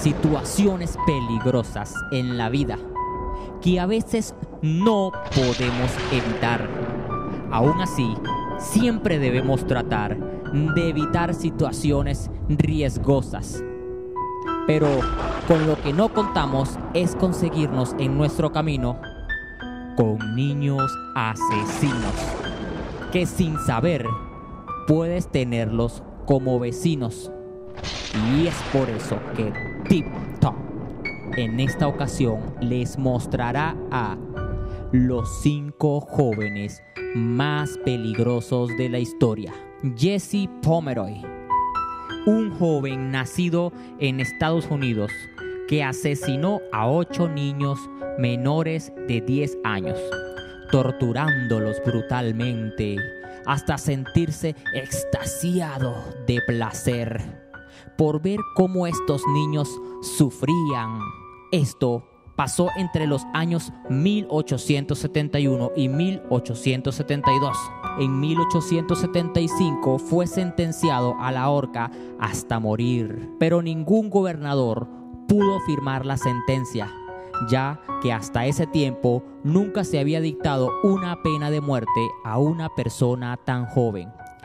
situaciones peligrosas en la vida que a veces no podemos evitar. Aún así, siempre debemos tratar de evitar situaciones riesgosas. Pero con lo que no contamos es conseguirnos en nuestro camino con niños asesinos, que sin saber puedes tenerlos como vecinos. Y es por eso que Tip Top en esta ocasión les mostrará a los 5 jóvenes más peligrosos de la historia. Jesse Pomeroy, un joven nacido en Estados Unidos que asesinó a 8 niños menores de 10 años, torturándolos brutalmente hasta sentirse extasiado de placer por ver cómo estos niños sufrían. Esto pasó entre los años 1871 y 1872. En 1875 fue sentenciado a la horca hasta morir, pero ningún gobernador pudo firmar la sentencia, ya que hasta ese tiempo nunca se había dictado una pena de muerte a una persona tan joven.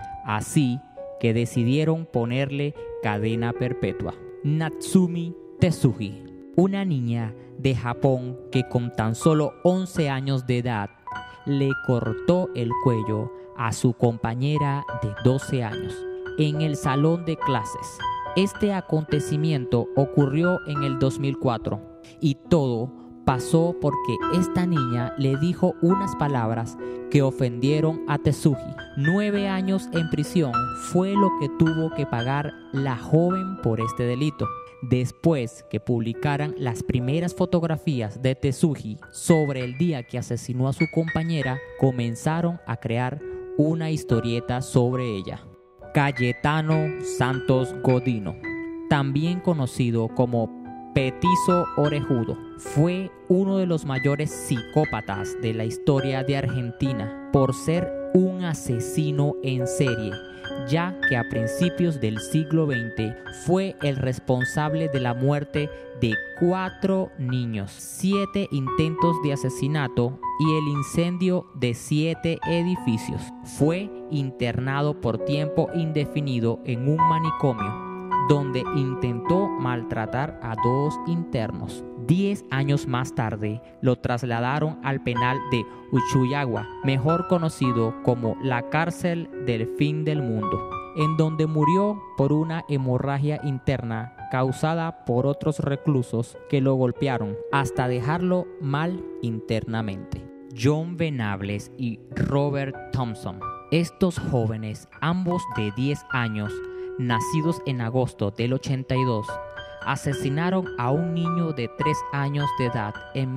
Así que decidieron ponerle cadena perpetua. Natsumi Tezuji, una niña de Japón que con tan solo 11 años de edad le cortó el cuello a su compañera de 12 años en el salón de clases. Este acontecimiento ocurrió en el 2004 y todo pasó porque esta niña le dijo unas palabras que ofendieron a Tezuji. 9 años en prisión fue lo que tuvo que pagar la joven por este delito. Después que publicaran las primeras fotografías de Tezuji sobre el día que asesinó a su compañera, comenzaron a crear una historieta sobre ella. Cayetano Santos Godino, también conocido como Petizo Orejudo, fue uno de los mayores psicópatas de la historia de Argentina por ser un asesino en serie, ya que a principios del siglo XX fue el responsable de la muerte de 4 niños, 7 intentos de asesinato y el incendio de 7 edificios. Fue internado por tiempo indefinido en un manicomio, donde intentó maltratar a 2 internos. 10 años más tarde lo trasladaron al penal de Ushuaia, mejor conocido como la cárcel del fin del mundo, en donde murió por una hemorragia interna causada por otros reclusos que lo golpearon hasta dejarlo mal internamente. John Venables y Robert Thompson, estos jóvenes, ambos de 10 años, nacidos en agosto del 82, asesinaron a un niño de 3 años de edad en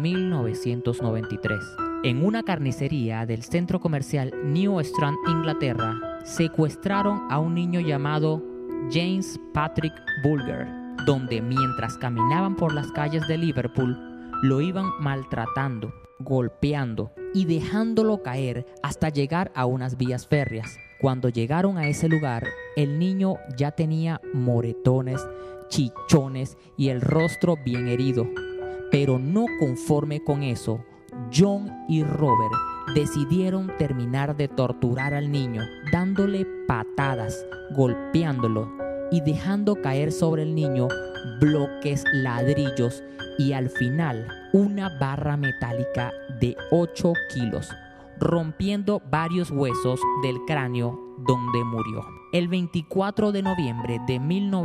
1993. En una carnicería del centro comercial New Strand, Inglaterra, secuestraron a un niño llamado James Patrick Bulger, donde mientras caminaban por las calles de Liverpool, lo iban maltratando, golpeando y dejándolo caer hasta llegar a unas vías férreas. Cuando llegaron a ese lugar, el niño ya tenía moretones, chichones y el rostro bien herido. Pero no conforme con eso, John y Robert decidieron terminar de torturar al niño, dándole patadas, golpeándolo y dejando caer sobre el niño bloques, ladrillos y al final una barra metálica de 8 kilos, rompiendo varios huesos del cráneo donde murió. El 24 de noviembre de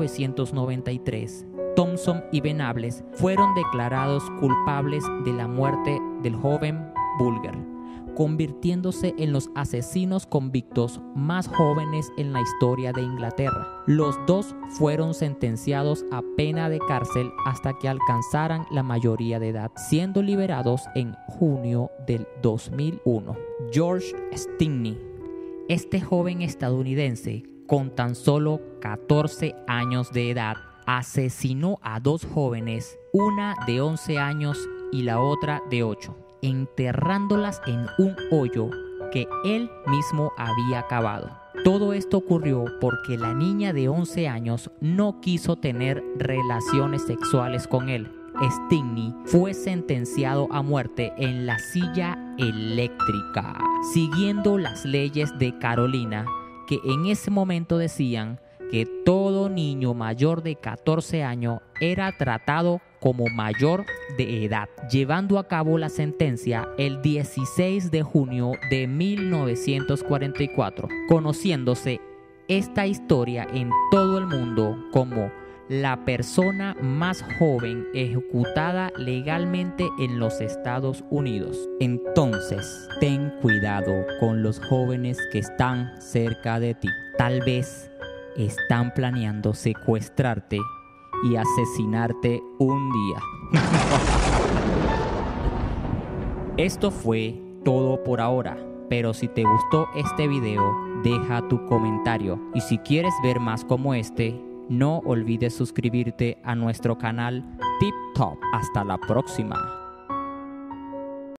1993, Thompson y Venables fueron declarados culpables de la muerte del joven Bulger, convirtiéndose en los asesinos convictos más jóvenes en la historia de Inglaterra. Los 2 fueron sentenciados a pena de cárcel hasta que alcanzaran la mayoría de edad, siendo liberados en junio del 2001. George Stinney, este joven estadounidense con tan solo 14 años de edad, asesinó a 2 jóvenes, una de 11 años y la otra de 8, enterrándolas en un hoyo que él mismo había cavado. Todo esto ocurrió porque la niña de 11 años no quiso tener relaciones sexuales con él. Stickney fue sentenciado a muerte en la silla eléctrica, siguiendo las leyes de Carolina, que en ese momento decían que todo niño mayor de 14 años era tratado como mayor de edad, llevando a cabo la sentencia el 16 de junio de 1944, conociéndose esta historia en todo el mundo como la persona más joven ejecutada legalmente en los Estados Unidos. Entonces, ten cuidado con los jóvenes que están cerca de ti. Tal vez están planeando secuestrarte y asesinarte un día. Esto fue todo por ahora, pero si te gustó este video, deja tu comentario. Y si quieres ver más como este, no olvides suscribirte a nuestro canal Tip Top. Hasta la próxima.